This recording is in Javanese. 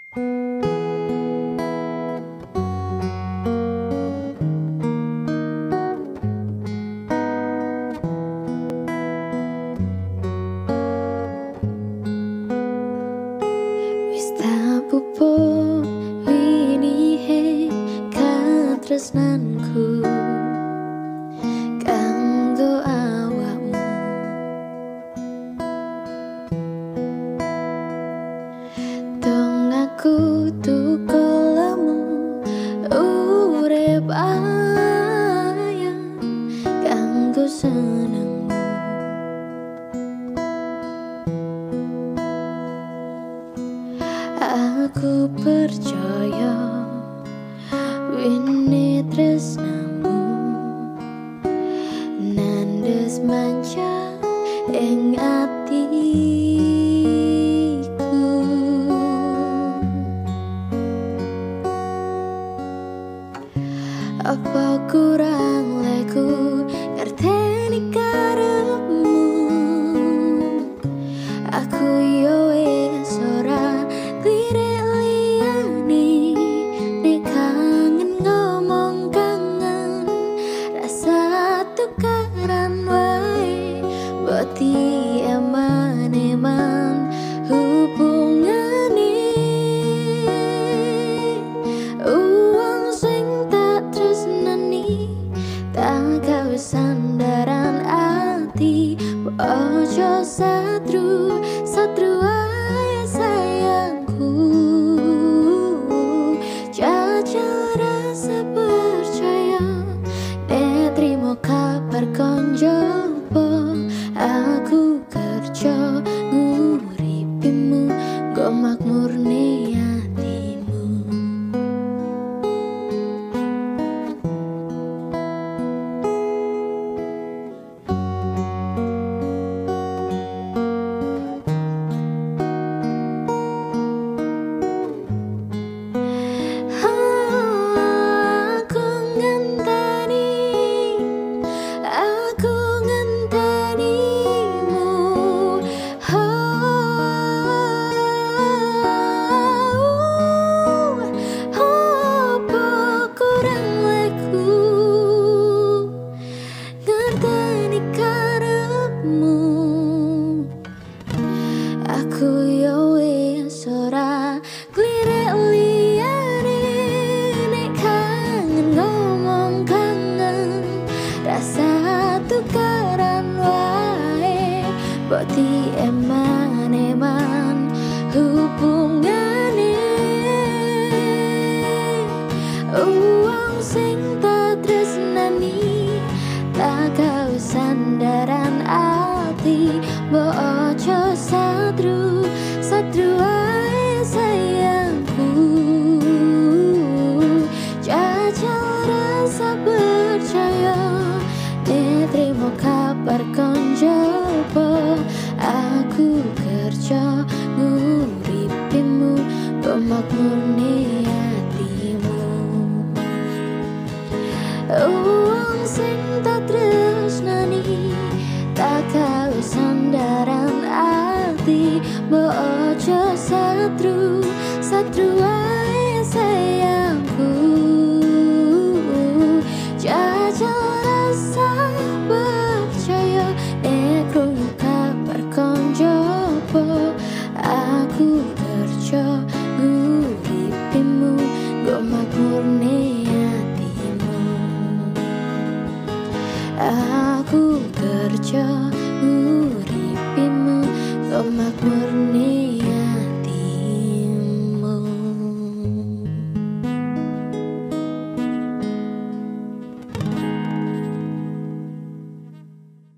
Wis tak pupuk linihe katresnanku kanggo awakmu. Dong aku tukolemu urip ayang kanggo senengmu. Aku percaya wini tresnamu nandes manca ing atiku. Apa kurang leku ngerteni karepmu? Aku yo wis ora lirik liyane, nek kangen ngomong kangen, rasa tukaran wae, boti eman-eman hubungane. Uang sing tak tresnani, tak gawe sandaran ati, ojo satru, satru ae sayangku. Jajal rasa percaya, nek trimo kabar konjopo, aku kerja nguripimu, go makmurne hatimu. Aku ngentenimu, apa kurang leku ngerteni karepmu. Aku yo wis ora klirik liyane, nek kangen ngomong kangen, rasa tukaran wae, boti eman-eman hubungane. Uang sing tak tresnani, tak gawe sandaran ati, mbok ojo satru, satru ae sayangku. Jajal rasa percaya, nek trimo kabar konjopo, aku kerja nguripimu, go makmurne hatimu. Uang sing tak tresnani, tak gawe sandaran ati, mbok ojo satru, satru ae sayangku. Jajal rasa percaya, nek krungu kabar konjopo, aku kerja nguripimu, go makmurne hatimu. Aku kerja